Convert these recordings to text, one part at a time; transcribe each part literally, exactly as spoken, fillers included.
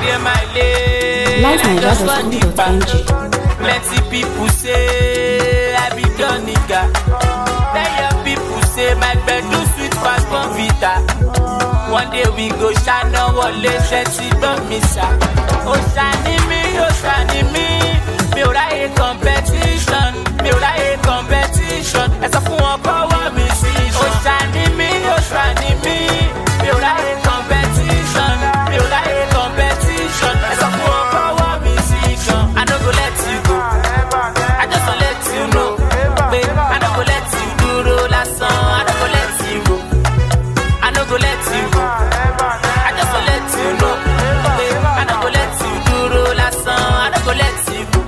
dey my lane. Litenaija dot com dot n g. Plenty people say I be done nigga. Then your people say my bed do sweet pass Bonvita. One day we go shine on wọlé ṣẹ́tì gbọ́n mi sá. Oshaa ni mí, Oshaa ni mí. Mi ò ráyè competition, mi ò ráyè competition. Ẹ sọ fún wọn kọ́wọ́ mi sí iṣan. Oshaa ni mí, Oshaa ni mí. Mi ò ráyè competition, mi ò ráyè competition. Ẹ sọ fún wọn kọ́wọ́ mi sí iṣan. I no go let you go, I just wan let you know. Babe, I no go let you dúró lásán. I no go let you go, I no go let you go. I just wan let you know. Babe, I no go let you dúró lásán. I no go let you go.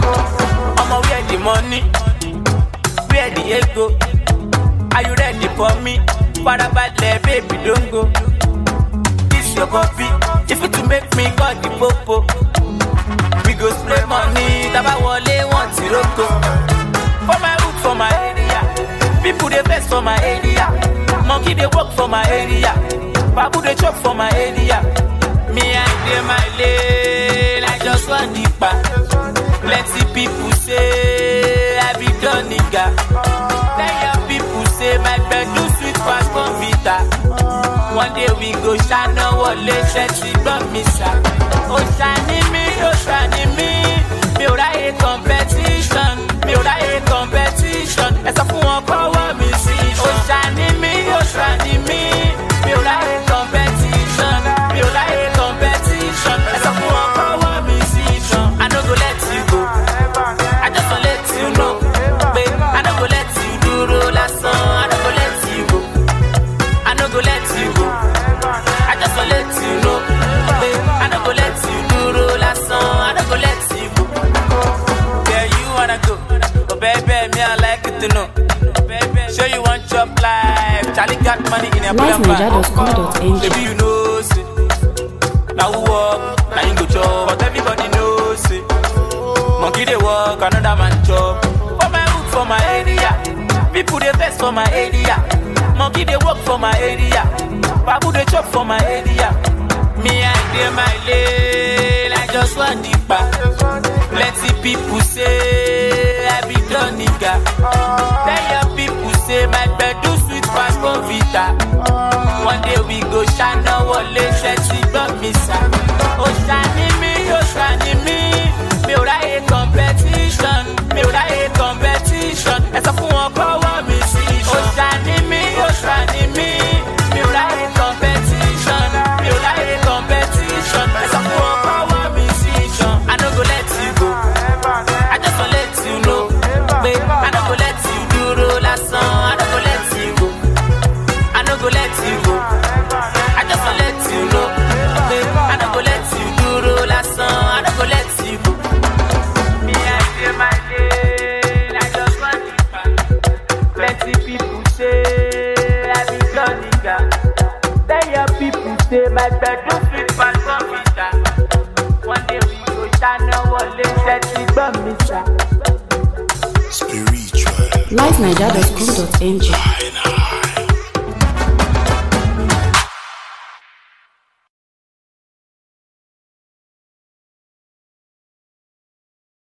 Omo, where the money? Where the ego? Are you ready for me? Farabalẹ̀, baby, don't go. This your copy. If it to make me call the popo, we go spray money. Taba wọlé want to roko. For my hood, for my area. People they best for my area. Monkey they work for my area. Babu they chop for my area. Me I dey my lane. I just want the pa. Plenty people say I be done nigga. Then your people say my bed do sweet pass Bonvita. One day we go shine on wọlé ṣẹ́tì gbọ́n mi sá. Oshaa ni mí, Oshaa ni mí. Mi ò ráyè competition, mi ò ráyè competition. Ẹ sọ fún wọn kọ́wọ́ mi sí iṣan. Oshaa ni mí, Oshaa ni mí. Mi ò ráyè competition, mi ò ráyè competition. Ẹ sọ fún wọn kọ́wọ́ mi sí iṣan. I no go let you go, I just wan let you know. Babe, I no go let you dúró lásán. I no go let you go, I no go let you go. I just wan let you know. Babe, I no go let you dúró lásán. I no go let you go. Yeah, you wanna go, but baby, me I like it to know. Show you want your life. Charlie got money in your Litenaija dot com dot n g. Baby, you know, say. Now who walk, now you go chop, but everybody knows, say. Monkey they walk, another man chop. For my hood, for my area. People they best for my area. Monkey they work for my area. Babu they chop for my area. Me I dey my lane. I just want the pa. Plenty people say I be done nigga. Then your people say my bed do sweet pass Bonvita. One day we go shine on wọlé ṣẹ́tì gbọ́n mi sá. Oshaa ni mí, Oshaa ni mí. Mi ò ráyè competition, mi ò ráyè competition. Ẹ sọ fún wọn kọ́wọ́ mi sí iṣan. Oshaa ni mí, Oshaa ni mí. Mi ò ráyè competition, mi ò ráyè competition. Ẹ sọ fún wọn kọ́wọ́ mi sí iṣan. I no go let you go, I just wan let you know. Babe, I no go let you dúró lásán. I no go let you go, I no go let you go. I just wan let you know. Babe, I no go let you dúró lásán. I no go let you go. Me I dey my lane. I just want the pa. Plenty people say I be done nigga. Then your people say my bed do sweet pass Bonvita. One day we go shine on wọlé ṣẹ́tì gbọ́n mi sá. Spiritual. Litenaija dot com dot n g.